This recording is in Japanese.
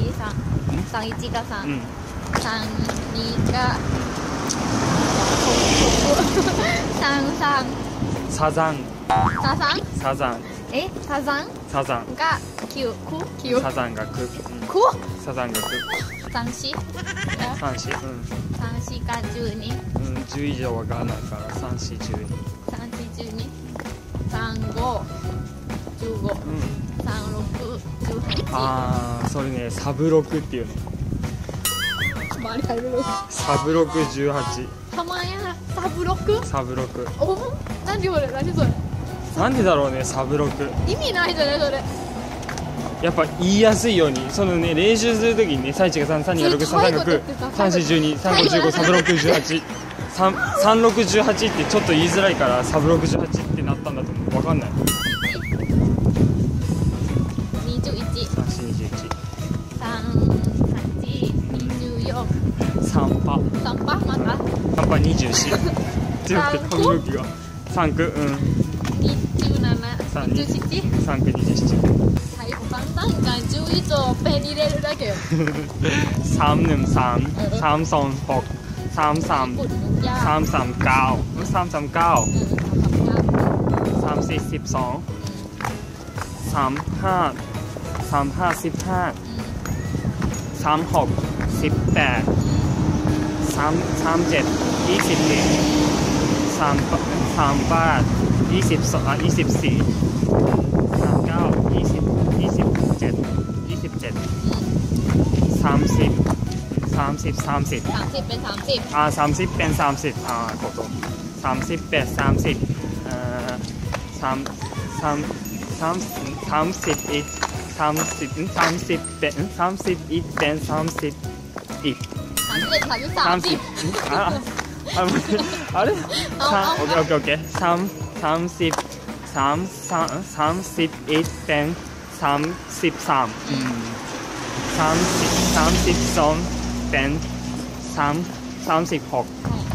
31が3、 うん、 32が33 サザン、 サザンサザンが9、9 サザンが9、サザンが9、 34が 34、 34が12、 10以上はガーナから34、12、 35、15、36、18。 ああ、それね、サブロクっていうの。 周り入るのサブロク18。 たまやサブロクサブロク。 お何それなんでだろうね、サブロク。 意味ないじゃないそれ。 やっぱ言いやすいように、そのね、練習するときにね、31が3、32が6、33が9、34、12、35、15、36、18、36、18ってちょっと言いづらいから、サブロク18ってなったんだと思う。わかんない。 21、 34、 21、 3、パ。 3パまた 3パ24。って言って、髪の毛が。3区、 27、27、 3区27。 最後簡単か11をペンに入れるだけよ。 313、326、33、339、339、342、35、35、15、36、18、37、22、38、24、39、27、30、30 เป็น30 あ、30เป็น30あ、こと30เป็น303 31 30เป็น31เป็น31 31 ああれオッケーオッケー30 31เป็น3332เป็น36